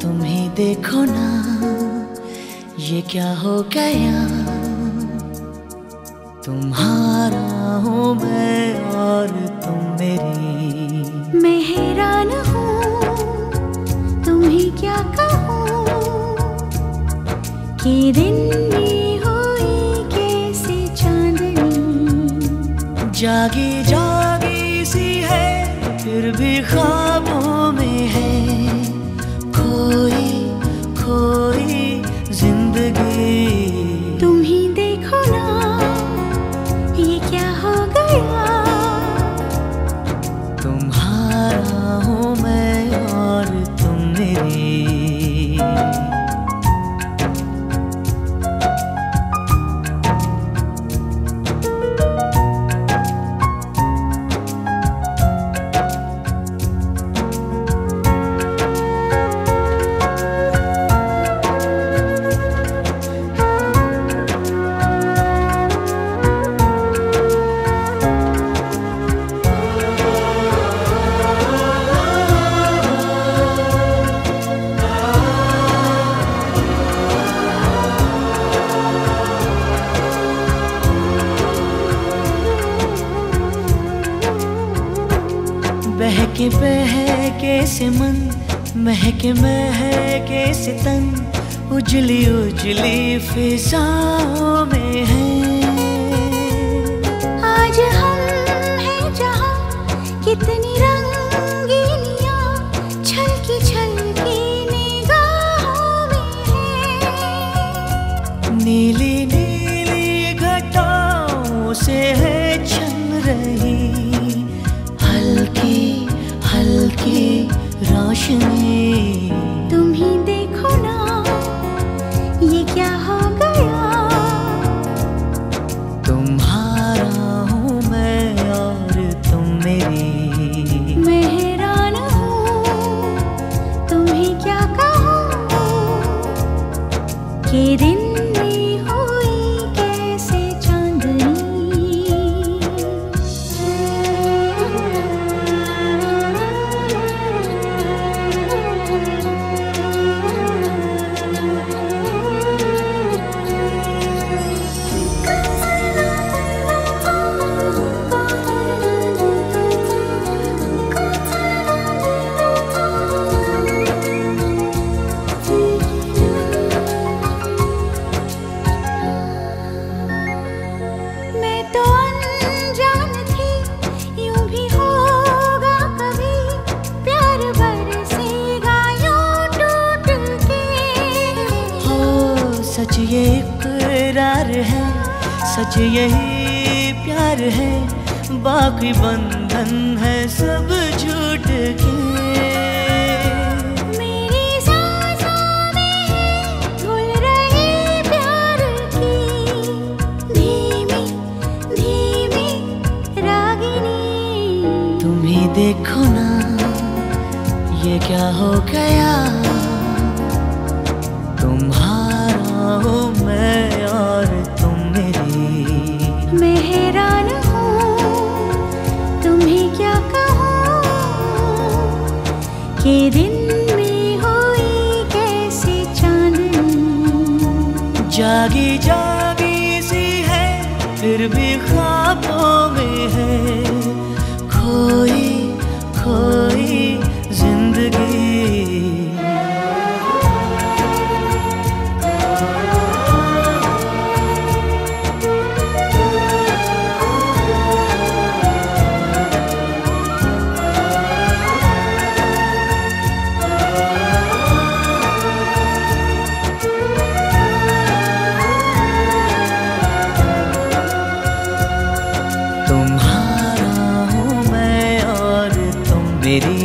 तुम ही देखो ना ये क्या हो गया, तुम्हारा हूँ मैं और तुम मेरी। मैं हैरान हूँ तुम्हें क्या कहूँ कि दिन में हुई कैसे चांदनी। जागी जागी सी है फिर भी ख्वाबों में है खोई खोई जिंदगी। तुम ही देखो ना ये क्या हो गया, तुम्हारा हूँ मैं और तुम मेरी। बहके बहके से मन महके महके से तन उजली उजली फिजाओं में है। आज हम हैं जहाँ कितनी रंगीनियाँ छलकी छलकी निगाहों में है। नीली नीली घटाओं से है छन रही हल्की हल्की रोशनी। तुम ही देखो ना ये क्या हो गया, तुम्हारा हूँ मैं और तुम मेरी। मैं हैरान हूँ तुम्हें क्या कहूँ कि दिन में हुई कैसे चांदनी। सच ये इकरार है सच यही प्यार है बाकी बंधन है सब झूठ के। मेरी सांसों में घुल रही प्यार की धीमी धीमी रागिनी। तुम ही देखो ना ये क्या हो गया, तुम्हारा हूँ मैं और तुम मेरी। मैं हैरान हूँ तुम्हें क्या कहूँ कि दिन में हुई कैसे चांदनी। जागी जागी सी है फिर भी ख्वाबों में है खोई खोई जिंदगी। तुम्हारा हूँ मैं और तुम मेरी।